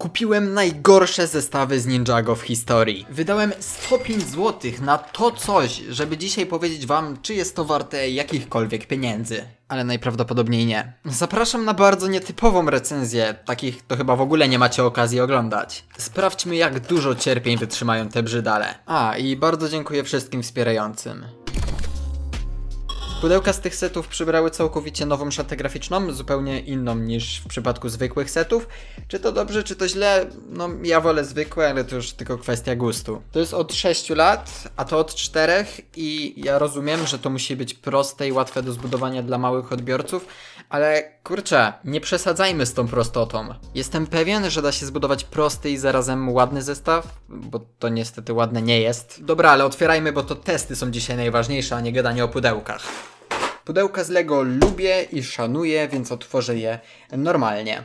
Kupiłem najgorsze zestawy z Ninjago w historii. Wydałem 105 zł na to coś, żeby dzisiaj powiedzieć wam, czy jest to warte jakichkolwiek pieniędzy. Ale najprawdopodobniej nie. Zapraszam na bardzo nietypową recenzję, takich to chyba w ogóle nie macie okazji oglądać. Sprawdźmy, jak dużo cierpień wytrzymają te brzydale. I bardzo dziękuję wszystkim wspierającym. Pudełka z tych setów przybrały całkowicie nową szatę graficzną, zupełnie inną niż w przypadku zwykłych setów. Czy to dobrze, czy to źle? No ja wolę zwykłe, ale to już tylko kwestia gustu. To jest od 6 lat, a to od 4 i ja rozumiem, że to musi być proste i łatwe do zbudowania dla małych odbiorców, ale kurczę, nie przesadzajmy z tą prostotą. Jestem pewien, że da się zbudować prosty i zarazem ładny zestaw, bo to niestety ładne nie jest. Dobra, ale otwierajmy, bo to testy są dzisiaj najważniejsze, a nie gadanie o pudełkach. Pudełka z Lego lubię i szanuję, więc otworzę je normalnie.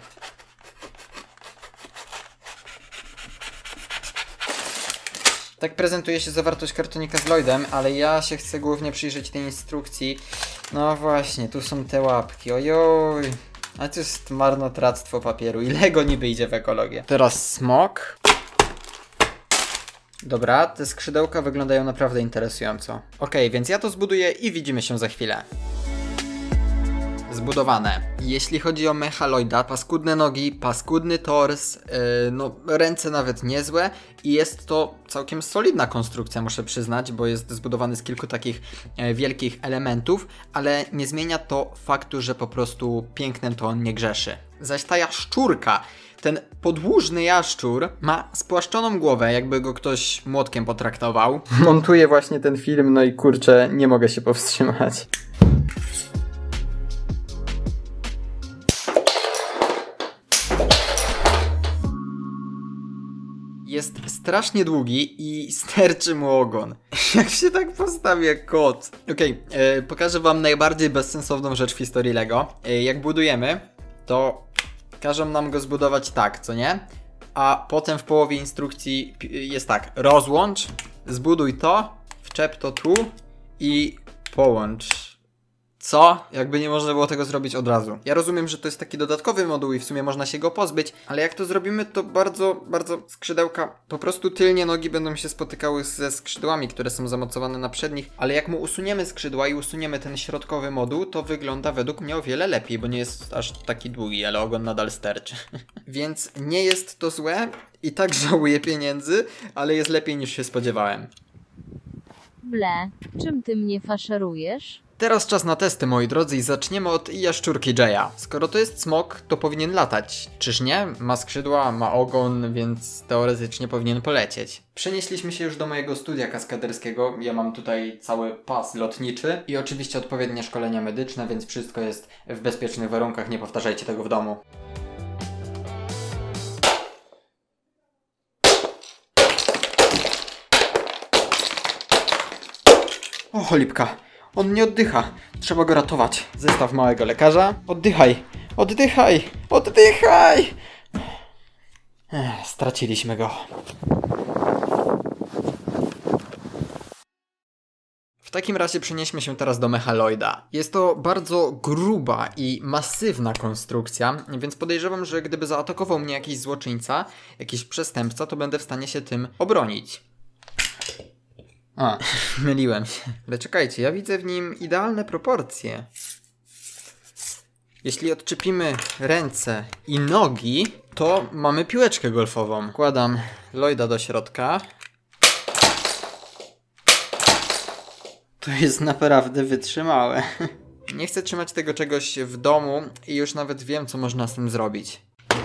Tak prezentuje się zawartość kartonika z Lloydem, ale ja się chcę głównie przyjrzeć tej instrukcji. No właśnie, tu są te łapki, ojoj. A to jest marnotrawstwo papieru i Lego niby idzie w ekologię. Teraz smok. Dobra, te skrzydełka wyglądają naprawdę interesująco. Okej, więc ja to zbuduję i widzimy się za chwilę. Zbudowane. Jeśli chodzi o mecha Lloyda, paskudne nogi, paskudny tors, no ręce nawet niezłe i jest to całkiem solidna konstrukcja, muszę przyznać, bo jest zbudowany z kilku takich wielkich elementów, ale nie zmienia to faktu, że po prostu pięknem to on nie grzeszy. Zaś ta jaszczurka, ten podłużny jaszczur ma spłaszczoną głowę, jakby go ktoś młotkiem potraktował. Montuję właśnie ten film, no i kurczę, nie mogę się powstrzymać. Jest strasznie długi i sterczy mu ogon. Jak się tak postawi jak kot. Okej, pokażę wam najbardziej bezsensowną rzecz w historii Lego. Jak budujemy, to każą nam go zbudować tak, co nie? A potem w połowie instrukcji jest tak: rozłącz, zbuduj to, wczep to tu i połącz. Co? Jakby nie można było tego zrobić od razu. Ja rozumiem, że to jest taki dodatkowy moduł i w sumie można się go pozbyć, ale jak to zrobimy, to bardzo skrzydełka, po prostu tylnie nogi będą się spotykały ze skrzydłami, które są zamocowane na przednich, ale jak mu usuniemy skrzydła i usuniemy ten środkowy moduł, to wygląda według mnie o wiele lepiej, bo nie jest aż taki długi, ale ogon nadal sterczy. Więc nie jest to złe i tak żałuję pieniędzy, ale jest lepiej niż się spodziewałem. Ble, czym ty mnie faszerujesz? Teraz czas na testy, moi drodzy, i zaczniemy od jaszczurki Jaya. Skoro to jest smok, to powinien latać. Czyż nie? Ma skrzydła, ma ogon, więc teoretycznie powinien polecieć. Przenieśliśmy się już do mojego studia kaskaderskiego. Ja mam tutaj cały pas lotniczy i oczywiście odpowiednie szkolenia medyczne, więc wszystko jest w bezpiecznych warunkach, nie powtarzajcie tego w domu. O, cholipka. On nie oddycha. Trzeba go ratować. Zestaw małego lekarza. Oddychaj. Oddychaj. Oddychaj. Straciliśmy go. W takim razie przenieśmy się teraz do mecha Lloyda. Jest to bardzo gruba i masywna konstrukcja, więc podejrzewam, że gdyby zaatakował mnie jakiś złoczyńca, jakiś przestępca, to będę w stanie się tym obronić. Myliłem się. Ale czekajcie, ja widzę w nim idealne proporcje. Jeśli odczepimy ręce i nogi, to mamy piłeczkę golfową. Wkładam Lloyda do środka. To jest naprawdę wytrzymałe. Nie chcę trzymać tego czegoś w domu i już nawet wiem, co można z tym zrobić.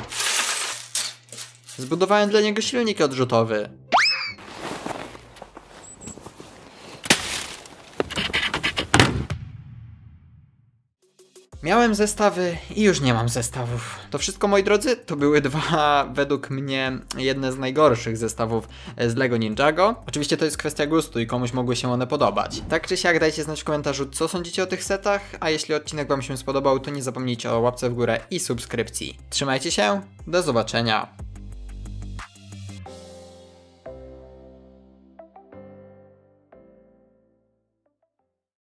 Zbudowałem dla niego silnik odrzutowy. Miałem zestawy i już nie mam zestawów. To wszystko, moi drodzy, to były dwa, według mnie, jedne z najgorszych zestawów z Lego Ninjago. Oczywiście to jest kwestia gustu i komuś mogły się one podobać. Tak czy siak dajcie znać w komentarzu, co sądzicie o tych setach, a jeśli odcinek wam się spodobał, to nie zapomnijcie o łapce w górę i subskrypcji. Trzymajcie się, do zobaczenia.